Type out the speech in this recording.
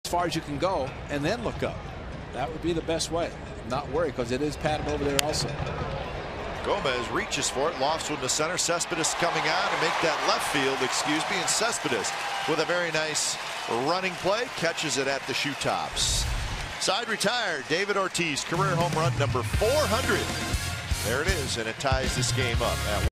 far as you can go and then look up. That would be the best way. Not worry, because it is padded over there also. Gomez reaches for it, lofts one to center. Cespedes coming out to make that left field, and Cespedes with a very nice running play, catches it at the shoe tops. Side retired, David Ortiz, career home run number 400. There it is, and it ties this game up at